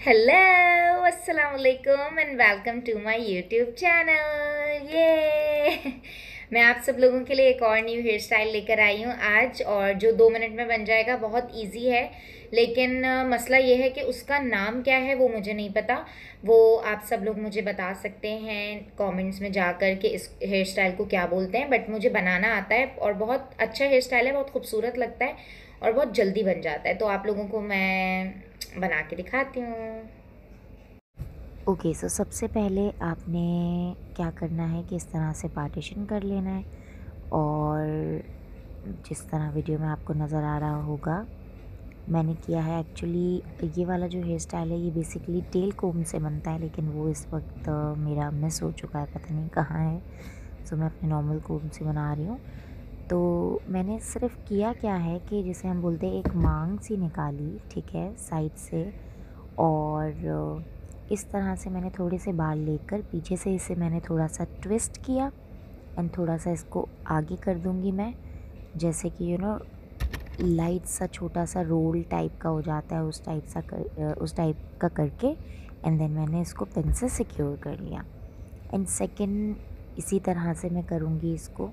Hello अस्सलाम वालेकुम and welcome to my YouTube channel. ये मैं आप सब लोगों के लिए एक और न्यू हेयर स्टाइल लेकर आई हूँ आज, और जो 2 मिनट में बन जाएगा। बहुत इजी है, लेकिन मसला ये है कि उसका नाम क्या है वो मुझे नहीं पता। वो आप सब लोग मुझे बता सकते हैं कमेंट्स में जाकर के इस हेयर स्टाइल को क्या बोलते हैं। बट मुझे बनाना आता है और बहुत अच्छा हेयर स्टाइल है, बहुत खूबसूरत लगता है और बहुत जल्दी बन जाता है। तो आप लोगों को मैं बना के दिखाती हूँ। ओके, सो सबसे पहले आपने क्या करना है कि इस तरह से पार्टीशन कर लेना है, और जिस तरह वीडियो में आपको नज़र आ रहा होगा मैंने किया है। एक्चुअली ये वाला जो हेयर स्टाइल है ये बेसिकली टेल कोम से बनता है, लेकिन वो इस वक्त मेरा मिस हो चुका है, पता नहीं कहाँ है। सो मैं अपने नॉर्मल कोम से बना रही हूँ। तो मैंने सिर्फ किया क्या है कि जिसे हम बोलते हैं एक मांग सी निकाली, ठीक है, साइड से, और इस तरह से मैंने थोड़े से बाल लेकर पीछे से इसे मैंने थोड़ा सा ट्विस्ट किया एंड थोड़ा सा इसको आगे कर दूंगी मैं, जैसे कि लाइट सा छोटा सा रोल टाइप का हो जाता है, उस टाइप का करके, एंड देन मैंने इसको पेन से सिक्योर कर लिया। एंड सेकंड इसी तरह से मैं करूँगी इसको।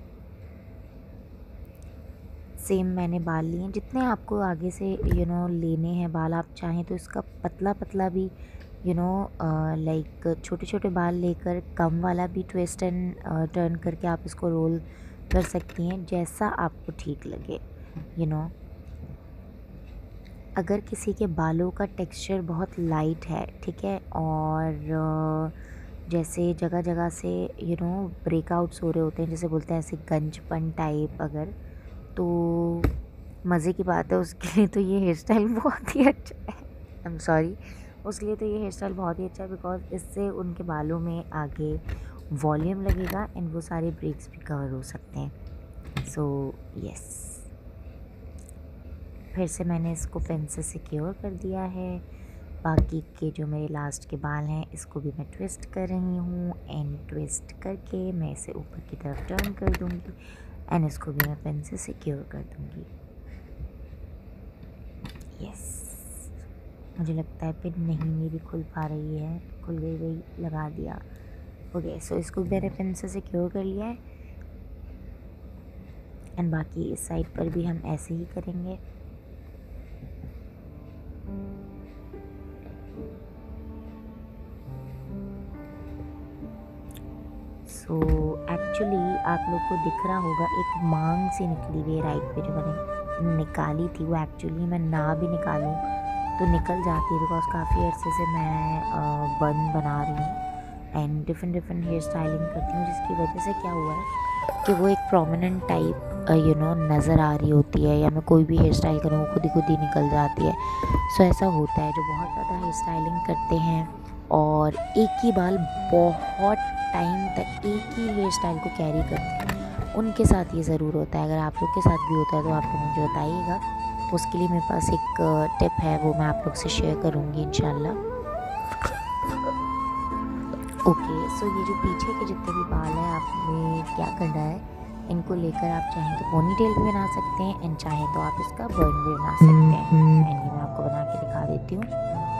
सेम मैंने बाल लिए जितने आपको आगे से लेने हैं बाल। आप चाहें तो इसका पतला पतला भी लाइक छोटे छोटे बाल लेकर कम वाला भी ट्विस्ट एंड टर्न करके आप इसको रोल कर सकती हैं, जैसा आपको ठीक लगे। अगर किसी के बालों का टेक्सचर बहुत लाइट है, ठीक है, और जैसे जगह जगह से ब्रेकआउट्स हो रहे होते हैं, जैसे बोलते हैं ऐसे गंजपन टाइप, अगर तो मज़े की बात है उसके लिए तो ये हेयर स्टाइल बहुत ही अच्छा है। आई एम सॉरी, उसके लिए तो ये हेयर स्टाइल बहुत ही अच्छा है, बिकॉज इससे उनके बालों में आगे वॉल्यूम लगेगा एंड वो सारे ब्रेक्स भी कवर हो सकते हैं। सो यस, फिर से मैंने इसको पेन से सिक्योर कर दिया है। बाकी के जो मेरे लास्ट के बाल हैं इसको भी मैं ट्विस्ट कर रही हूँ, एंड ट्विस्ट करके मैं इसे ऊपर की तरफ टर्न कर दूँगी एंड इसको भी मैं पेन से सिक्योर कर दूँगी। यस, मुझे लगता है पिन नहीं मेरी खुल पा रही है, खुल गई, वही लगा दिया। ओके, सो इसको मैंने पेन से सिक्योर कर लिया है, एंड बाकी इस साइड पर भी हम ऐसे ही करेंगे। सो एक्चुअली आप लोग को दिख रहा होगा एक मांग से निकली हुई राइट पे जो मैंने निकाली थी, वो एक्चुअली मैं ना भी निकालूं तो निकल जाती है, बिकॉज काफ़ी अर्से से मैं बन बना रही हूँ एंड डिफरेंट हेयर स्टाइलिंग करती हूँ, जिसकी वजह से क्या हुआ है कि वो एक प्रोमिनेंट टाइप नज़र आ रही होती है, या मैं कोई भी हेयर स्टाइल करूँ वो खुद ही निकल जाती है। सो ऐसा होता है, जो बहुत ज़्यादा हेयर स्टाइलिंग करते हैं और एक ही बाल बहुत टाइम तक एक ही हेयर स्टाइल को कैरी करते हैं, उनके साथ ये ज़रूर होता है। अगर आप लोग के साथ भी होता है तो आप लोग मुझे बताइएगा, उसके लिए मेरे पास एक टिप है, वो मैं आप लोग से शेयर करूँगी इंशाल्लाह। ओके, सो ये जो पीछे के जितने भी बाल हैं, आपने क्या करना है, इनको लेकर आप चाहें तो पोनी टेल भी बना सकते हैं एंड चाहें तो आप इसका बर्न भी बना सकते हैं, एंड ये मैं आपको बना के दिखा देती हूँ।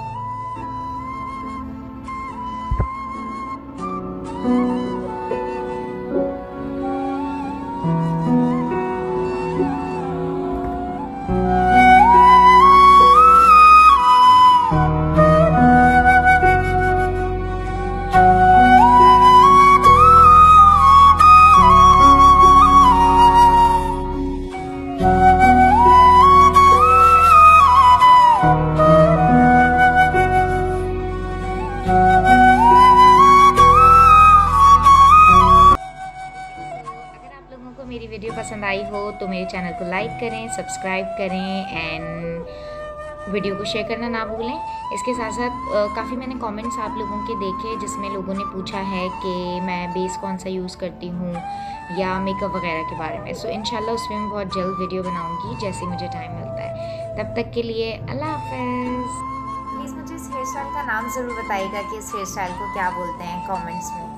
मेरी वीडियो पसंद आई हो तो मेरे चैनल को लाइक करें, सब्सक्राइब करें एंड वीडियो को शेयर करना ना भूलें। इसके साथ साथ काफ़ी मैंने कमेंट्स आप लोगों के देखे जिसमें लोगों ने पूछा है कि मैं बेस कौन सा यूज़ करती हूँ या मेकअप वगैरह के बारे में। सो इंशाल्लाह उसमें मैं बहुत जल्द वीडियो बनाऊँगी जैसे मुझे टाइम मिलता है। तब तक के लिए अल्लाह हाफ़िज़। प्लीज़ मुझे इस हेयर स्टाइल का नाम ज़रूर बताइएगा कि इस हेयर स्टाइल को क्या बोलते हैं कमेंट्स में।